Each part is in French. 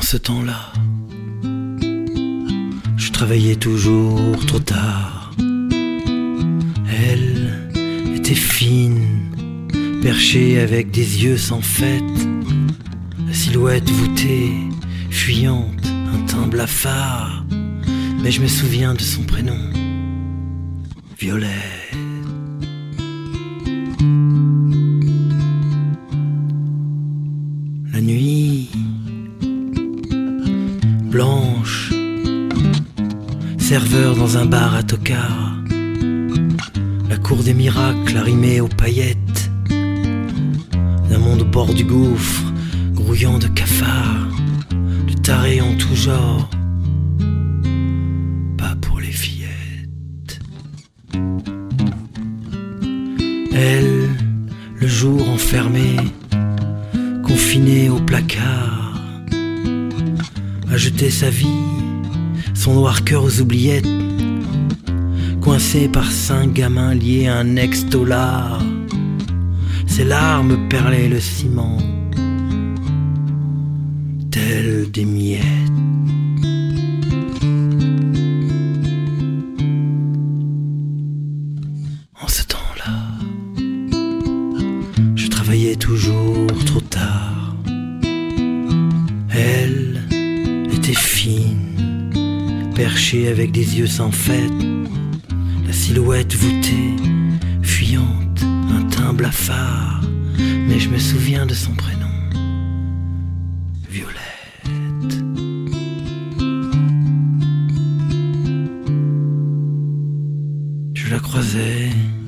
En ce temps-là, je travaillais toujours trop tard. Elle était fine, perchée avec des yeux sans fête, la silhouette voûtée, fuyante, un teint blafard. Mais je me souviens de son prénom, Violette. La nuit blanche, serveur dans un bar à tocard, la cour des miracles arrimée aux paillettes, d'un monde au bord du gouffre, grouillant de cafards, de tarés en tout genre, pas pour les fillettes. Elle, le jour enfermée, confinée au placard, a jeté sa vie, son noir cœur aux oubliettes, coincé par 5 gamins liés à un ex-dollar. Ses larmes perlaient le ciment, telles des miettes. En ce temps-là, je travaillais toujours trop tard. Elle était fine, perchée avec des yeux sans fête, la silhouette voûtée, fuyante, un teint blafard. Mais je me souviens de son prénom, Violette. Je la croisais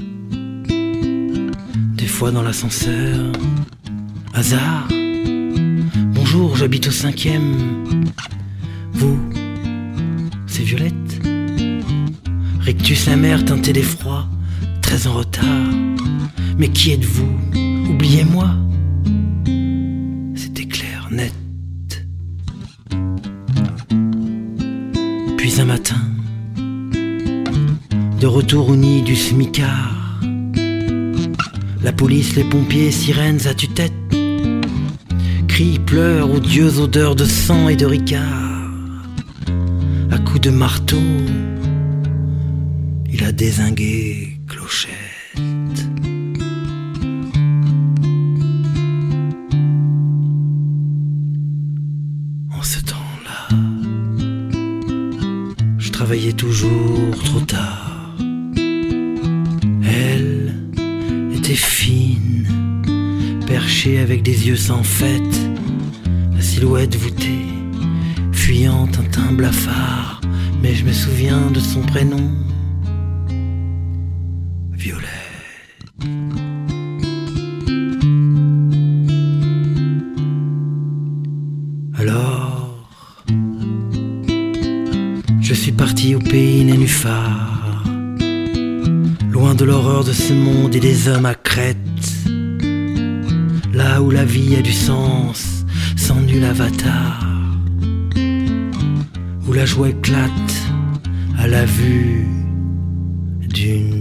des fois dans l'ascenseur. Hasard, bonjour, j'habite au 5e. Vous, c'est Violette? Rictus la mer teinté d'effroi, très en retard. Mais qui êtes-vous? Oubliez-moi. C'était clair, net. Puis un matin, de retour au nid du smicard, la police, les pompiers, sirènes à tue-tête, cris, pleurs, odieuse odeur de sang et de ricard. À coups de marteau, il a dézingué Clochette. En ce temps-là, je travaillais toujours trop tard. Elle était fine, perchée avec des yeux sans fête, la silhouette voûtée, fuyante, un teint blafard. Mais je me souviens de son prénom, Violette. Alors, je suis parti au pays nénuphar, loin de l'horreur de ce monde et des hommes à crête, là où la vie a du sens, sans nul avatar, où la joie éclate à la vue d'une